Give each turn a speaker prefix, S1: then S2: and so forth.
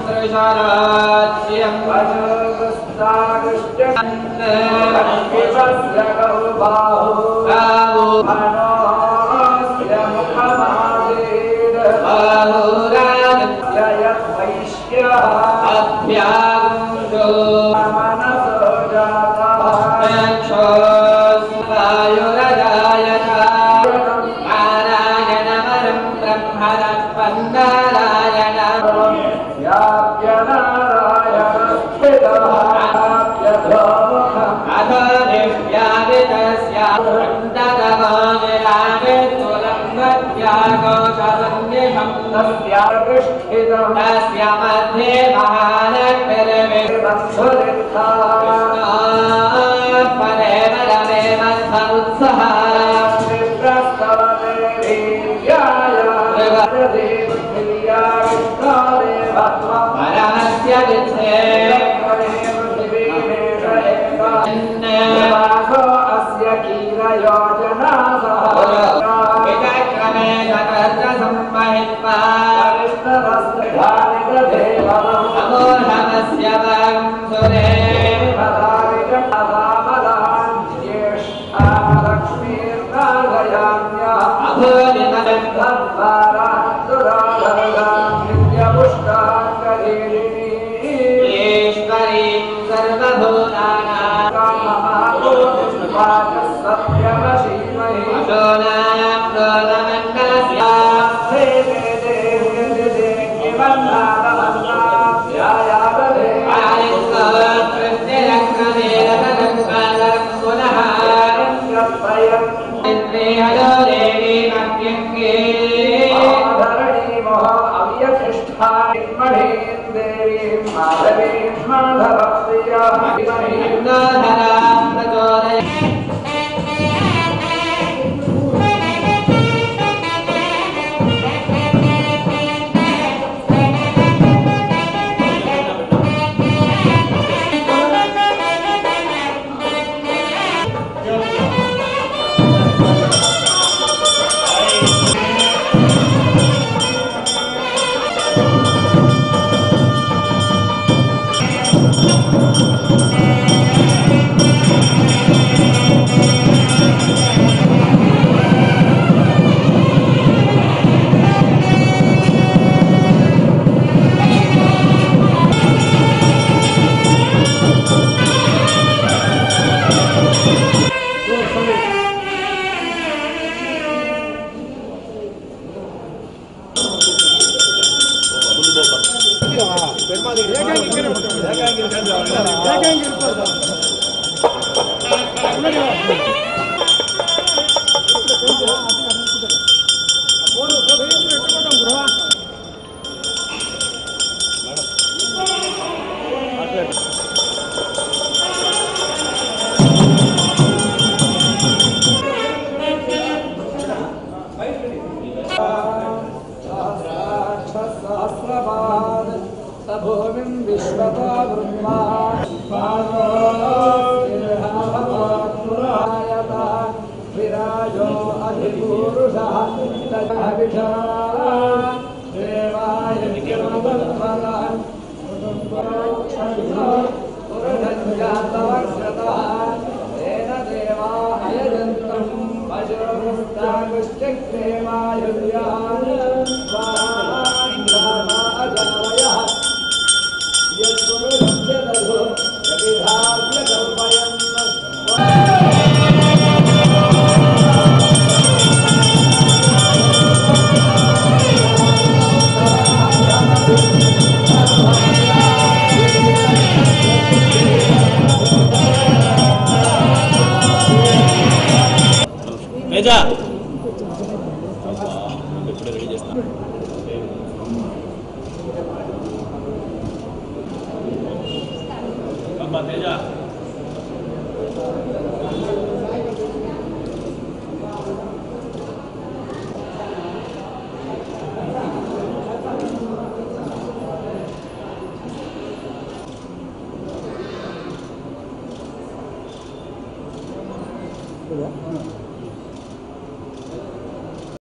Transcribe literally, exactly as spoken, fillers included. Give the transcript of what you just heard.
S1: त्रिशराज्यं वज्रस्ताकृष्टं विभस्य गौबाहु गावो मनोस्य मुखमासीद बाहुराजस्य यद्वैश्यः अभ्यागुंसो मनसो जातः चक्षुस्वायुरजायत नारायणवरं ब्रह्मणः पन्नारायण याप्यनारायणस्थितः याप्यधोमुखम् अथ दिव्यादितस्याभितगामिरामितुलङ्गत्यागोशसन्निभं तस्यापृष्ठितं तस्य मध्ये महानग्निर्विवत्सुलिप्ता परेव रमेव उत्सहः परमस्य विद्धे अस्य कीलयोजनासः विचक्रमे सकर्ज सम्महित्वा अमोढमस्य वंशुरे ईश्वरीं सर्वभूतानां सत्यमशीमहि अशोनायां भूमिं विश्वतो ब्रह्मा विराजो अधिपुरुषः तदभिषा देवाय निगमबलफलान् पुरुषञ्जातवक्षतः तेन देवा अयजन्तं वज्रमुष्टागश्चक्रेमायुर्यान् स्वाहान्द्रामा अजायः यत्पुरुषस्य कविधाव्य कल्पयन्
S2: మేజా అమ్మా తేజా
S3: Yeah.